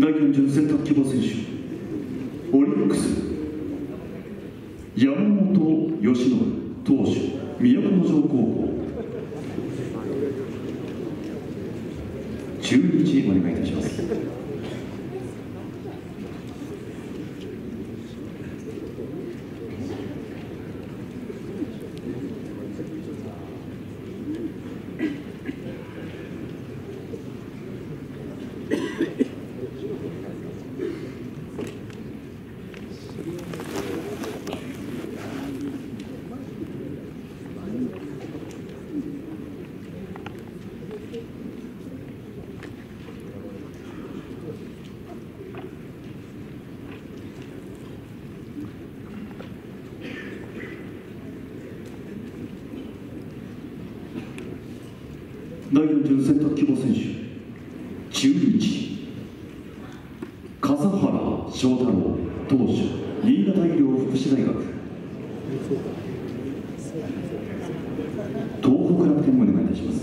第40選択希望選手、オリックス山本由伸投手、都城高校。中日お願いいたします。第40選択希望選手、中日笠原翔太郎投手、新潟医療福祉大学。東北楽天お願いいたします。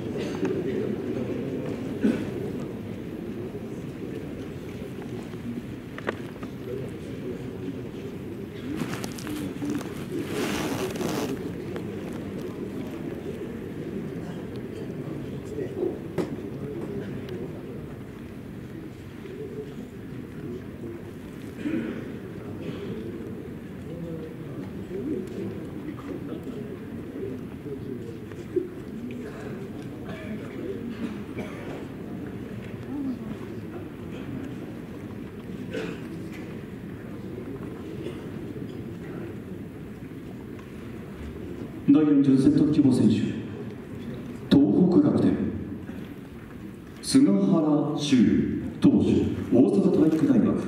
第40選択希望選手、東北楽天菅原修投手、大阪体育大学。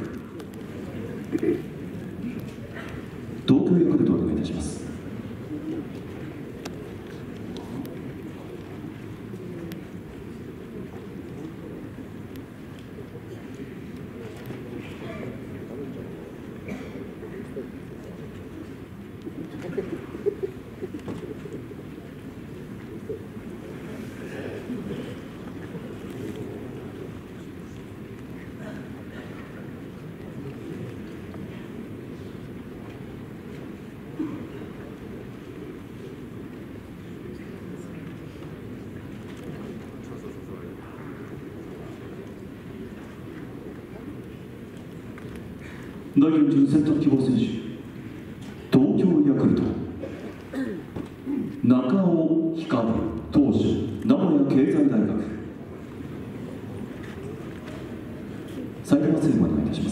東京ヤクルトお願いいたします。第40選択希望選手、東京ヤクルト中尾光投手、名古屋経済大学。埼玉西武お願いいたします。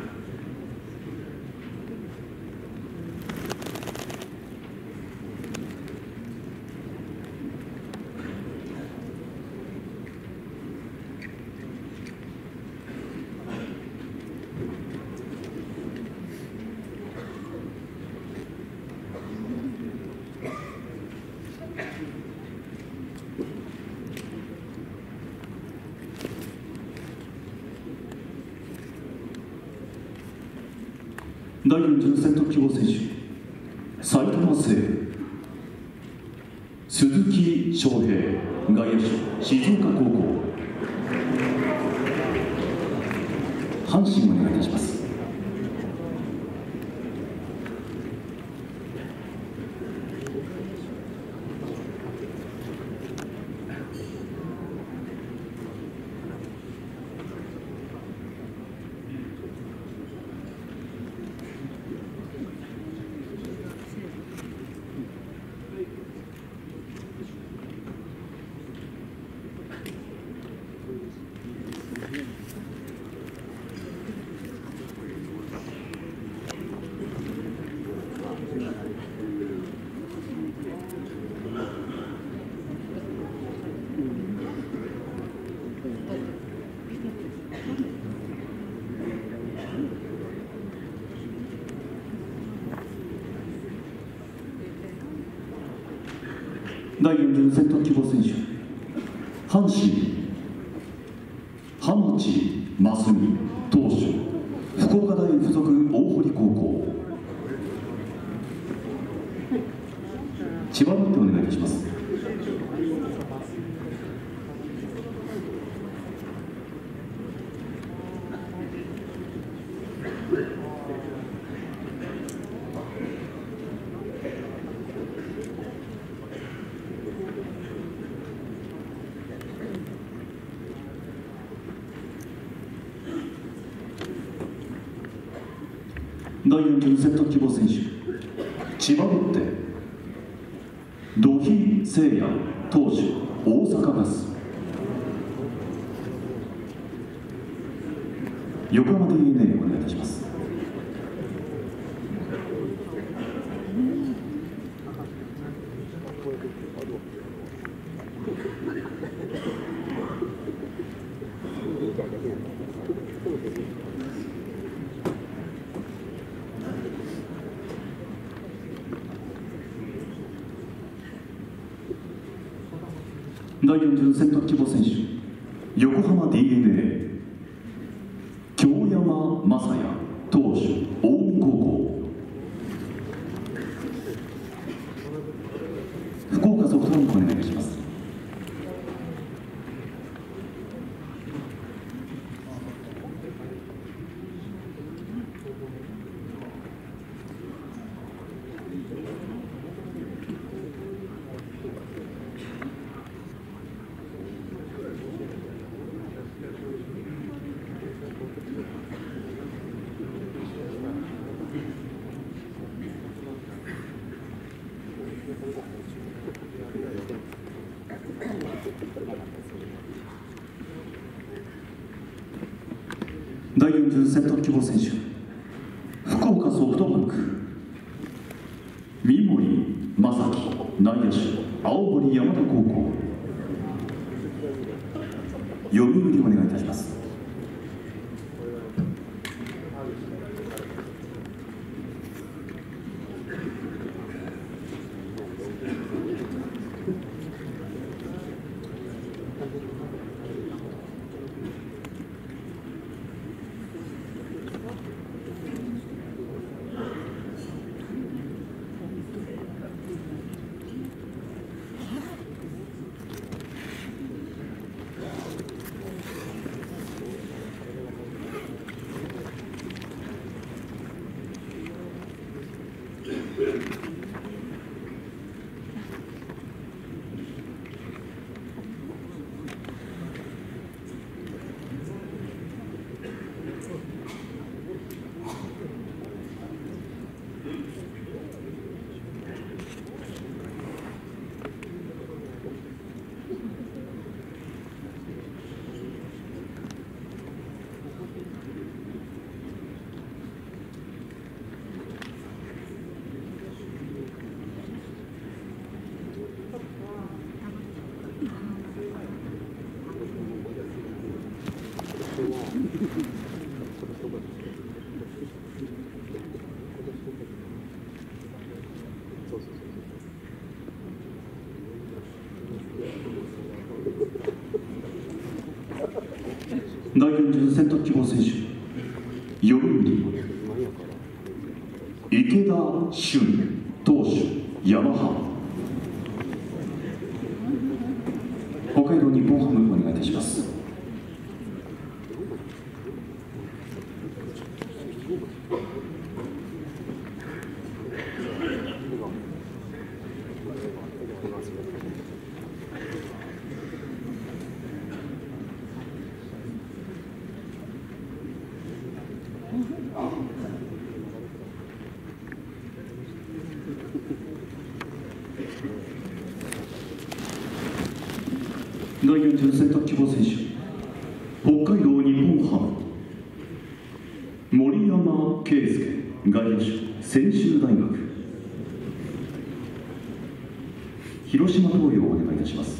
第40選択希望選手、埼玉西武鈴木翔平外野手、静岡高校。阪神お願いいたします。第40選択希望選手、阪神浜地真澄投手、福岡大附属大堀高校。千葉ロッテお願いいたします。 第4巡セット希望選手、千葉ロッテ土肥誠也投手、大阪ガス。横浜 DNA お願いいたします。第4巡セット希望選手、横浜 DNA 京山雅也投手、近江高校。福岡ソフトバンクお願いいたします。第4巡セット希望選手、福岡ソフトバンク三森正樹内野手、青森山田高校。読売お願いいたします。第4巡セット希望選手、読売池田俊投手、ヤマハ。北海道日本ハムお願いいたします。第4巡セット希望選手、北海道日本ハム森山圭介外野手、専修大学。広島東洋お願いいたします。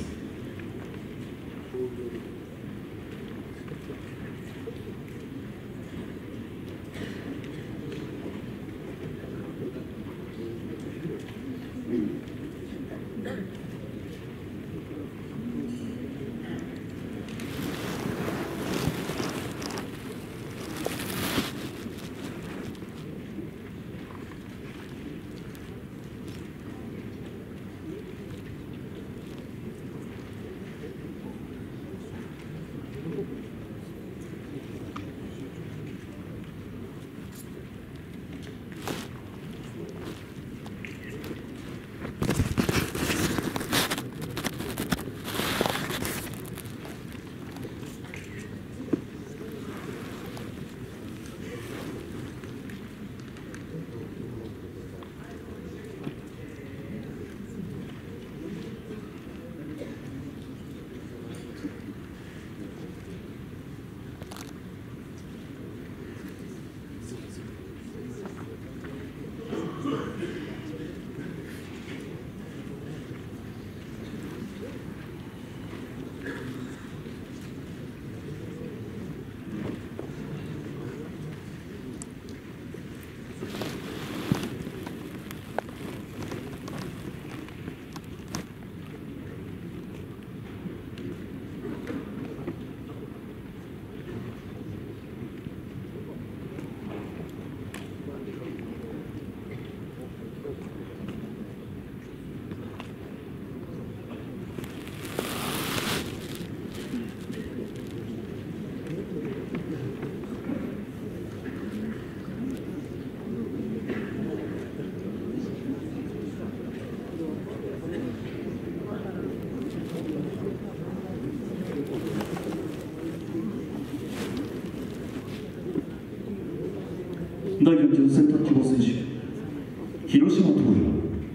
第4巡選択希望選手、広島東洋、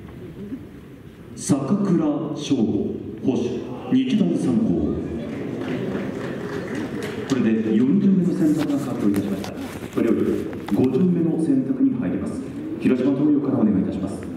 坂倉翔吾、捕手、日大三高。これで4巡目の選択が発表いたしました。これより5巡目の選択に入ります。広島東洋からお願いいたします。